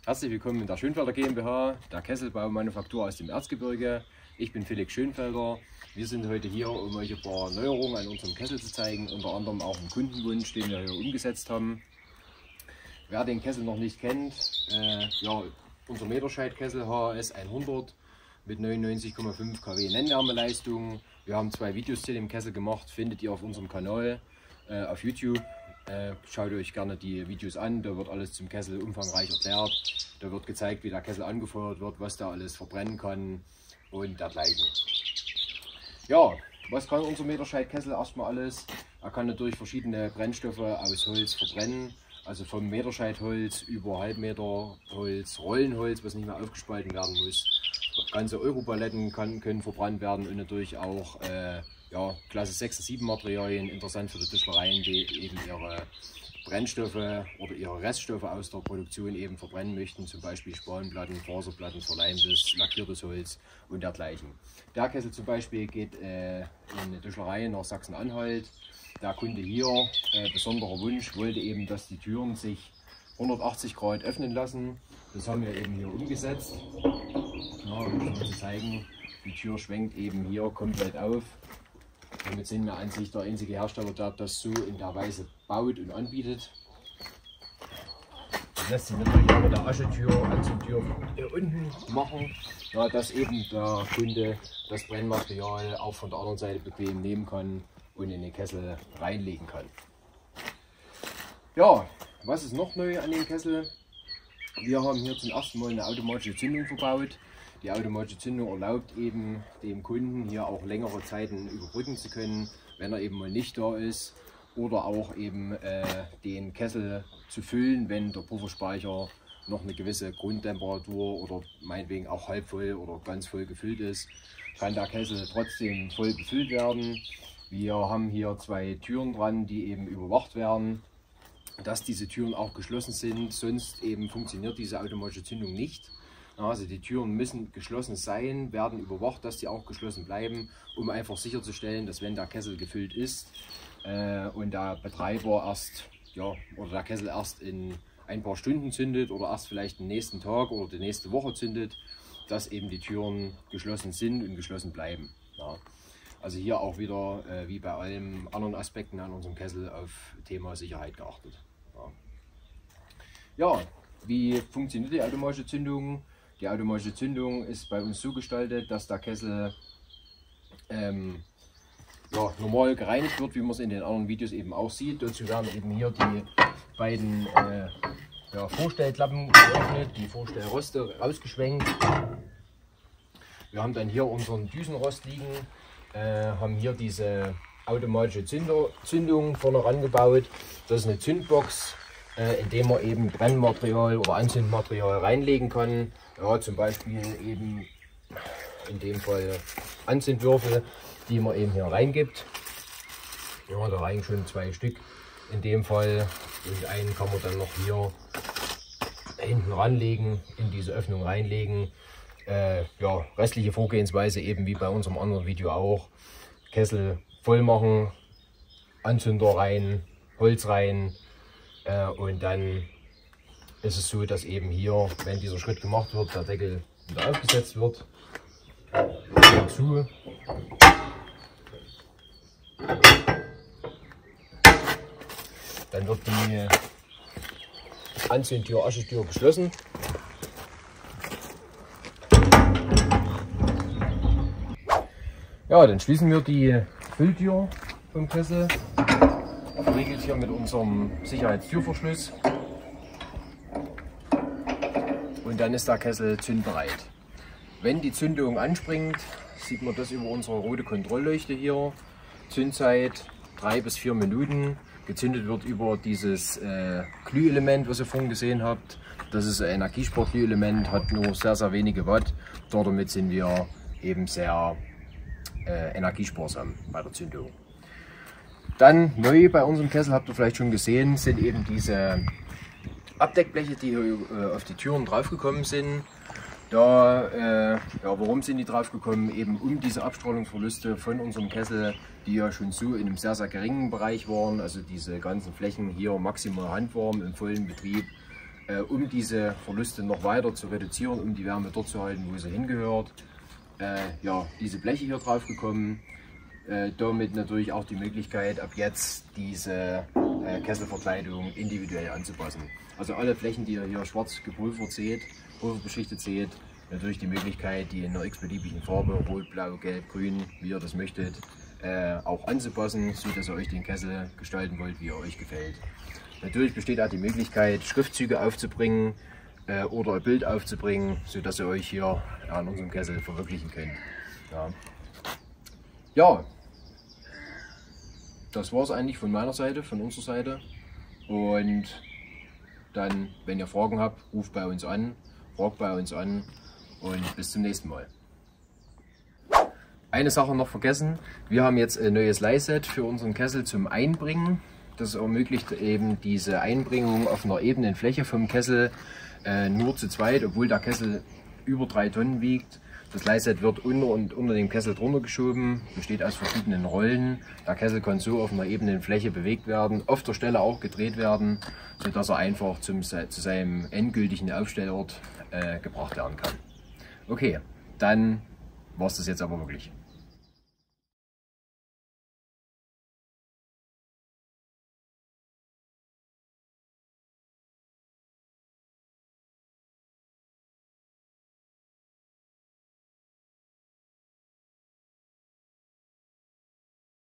Herzlich willkommen in der Schönfelder GmbH, der Kesselbaumanufaktur aus dem Erzgebirge. Ich bin Felix Schönfelder. Wir sind heute hier, um euch ein paar Neuerungen an unserem Kessel zu zeigen, unter anderem auch einen Kundenwunsch, den wir hier umgesetzt haben. Wer den Kessel noch nicht kennt, unser Meterscheidkessel HAS 100 mit 99,5 kW Nennwärmeleistung. Wir haben 2 Videos zu dem Kessel gemacht, findet ihr auf unserem Kanal auf YouTube. Schaut euch gerne die Videos an, da wird alles zum Kessel umfangreich erklärt. Da wird gezeigt, wie der Kessel angefeuert wird, was da alles verbrennen kann und dergleichen. Ja, was kann unser Meterscheidkessel erstmal alles? Er kann natürlich verschiedene Brennstoffe aus Holz verbrennen, also vom Meterscheidholz über Halbmeterholz, Rollenholz, was nicht mehr aufgespalten werden muss. Ganze Europaletten können verbrannt werden und natürlich auch Klasse 6 und 7 Materialien, interessant für die Tischlereien, die eben ihre Brennstoffe oder ihre Reststoffe aus der Produktion eben verbrennen möchten, zum Beispiel Spanplatten, Faserplatten, verleimtes, lackiertes Holz und dergleichen. Der Kessel zum Beispiel geht in eine Tischlerei nach Sachsen-Anhalt. Der Kunde hier, besonderer Wunsch, wollte eben, dass die Türen sich 180 Grad öffnen lassen. Das haben wir eben hier umgesetzt. Ja, um das mal zu zeigen, die Tür schwenkt eben hier komplett auf. Damit sind wir an sich der einzige Hersteller, der das so in der Weise baut und anbietet. Das lässt sich natürlich auch mit der Aschetür, Anzugtür hier unten machen, ja, dass eben der Kunde das Brennmaterial auch von der anderen Seite bequem nehmen kann und in den Kessel reinlegen kann. Ja, was ist noch neu an dem Kessel? Wir haben hier zum ersten Mal eine automatische Zündung verbaut. Die automatische Zündung erlaubt eben dem Kunden hier auch längere Zeiten überbrücken zu können, wenn er eben mal nicht da ist, oder auch eben den Kessel zu füllen, wenn der Pufferspeicher noch eine gewisse Grundtemperatur oder meinetwegen auch halb voll oder ganz voll gefüllt ist, kann der Kessel trotzdem voll befüllt werden. Wir haben hier 2 Türen dran, die eben überwacht werden, dass diese Türen auch geschlossen sind, sonst eben funktioniert diese automatische Zündung nicht. Also die Türen müssen geschlossen sein, werden überwacht, dass die auch geschlossen bleiben, um einfach sicherzustellen, dass wenn der Kessel gefüllt ist und der Betreiber der Kessel erst in ein paar Stunden zündet oder erst vielleicht den nächsten Tag oder die nächste Woche zündet, dass eben die Türen geschlossen sind und geschlossen bleiben. Ja. Also hier auch wieder wie bei allen anderen Aspekten an unserem Kessel auf Thema Sicherheit geachtet. Ja, wie funktioniert die automatische Zündung? Die automatische Zündung ist bei uns so gestaltet, dass der Kessel normal gereinigt wird, wie man es in den anderen Videos eben auch sieht. Dazu werden eben hier die beiden Vorstellklappen geöffnet, die Vorstellroste rausgeschwenkt. Wir haben dann hier unseren Düsenrost liegen, haben hier diese automatische Zündung vorne rangebaut. Das ist eine Zündbox, in dem man eben Brennmaterial oder Anzündmaterial reinlegen kann. Ja, zum Beispiel eben in dem Fall Anzündwürfel, die man eben hier reingibt. Ja, da reichen schon 2 Stück in dem Fall. Und einen kann man dann noch hier hinten ranlegen, in diese Öffnung reinlegen. Restliche Vorgehensweise eben wie bei unserem anderen Video auch. Kessel voll machen, Anzünder rein, Holz rein und dann ist es so, dass eben hier, wenn dieser Schritt gemacht wird, der Deckel wieder aufgesetzt wird. Dazu. Dann wird die Anzündtür, Aschetür geschlossen. Ja, dann schließen wir die Fülltür vom Kessel. Verriegelt hier mit unserem Sicherheitstürverschluss. Und dann ist der Kessel zündbereit. Wenn die Zündung anspringt, sieht man das über unsere rote Kontrollleuchte hier. Zündzeit 3 bis 4 Minuten. Gezündet wird über dieses Glühelement, was ihr vorhin gesehen habt. Das ist ein Energiespar-Glühelement, hat nur sehr, sehr wenige Watt. Damit sind wir eben sehr energiesparsam bei der Zündung. Dann neu bei unserem Kessel, habt ihr vielleicht schon gesehen, sind eben diese Abdeckbleche, die hier auf die Türen draufgekommen sind. Warum sind die draufgekommen? Eben um diese Abstrahlungsverluste von unserem Kessel, die ja schon so in einem sehr, sehr geringen Bereich waren. Also diese ganzen Flächen hier maximal handwarm im vollen Betrieb um diese Verluste noch weiter zu reduzieren, um die Wärme dort zu halten, wo sie hingehört. Ja, diese Bleche hier drauf gekommen. Damit natürlich auch die Möglichkeit, ab jetzt diese Kesselverkleidung individuell anzupassen. Also alle Flächen, die ihr hier schwarz gepulvert seht, pulverbeschichtet seht, natürlich die Möglichkeit, die in einer x-beliebigen Farbe, rot, blau, gelb, grün, wie ihr das möchtet, auch anzupassen, so dass ihr euch den Kessel gestalten wollt, wie er euch gefällt. Natürlich besteht auch die Möglichkeit, Schriftzüge aufzubringen oder ein Bild aufzubringen, so dass ihr euch hier an unserem Kessel verwirklichen könnt. Ja, das war es eigentlich von meiner Seite, von unserer Seite. Und dann, wenn ihr Fragen habt, ruft bei uns an, fragt bei uns an und bis zum nächsten Mal. Eine Sache noch vergessen, wir haben jetzt ein neues Leihset für unseren Kessel zum Einbringen. Das ermöglicht eben diese Einbringung auf einer ebenen Fläche vom Kessel nur zu zweit, obwohl der Kessel über 3 Tonnen wiegt. Das Leihset wird unter dem Kessel drunter geschoben, besteht aus verschiedenen Rollen. Der Kessel kann so auf einer ebenen Fläche bewegt werden, auf der Stelle auch gedreht werden, sodass er einfach zu seinem endgültigen Aufstellort gebracht werden kann. Okay, dann war es das jetzt aber wirklich.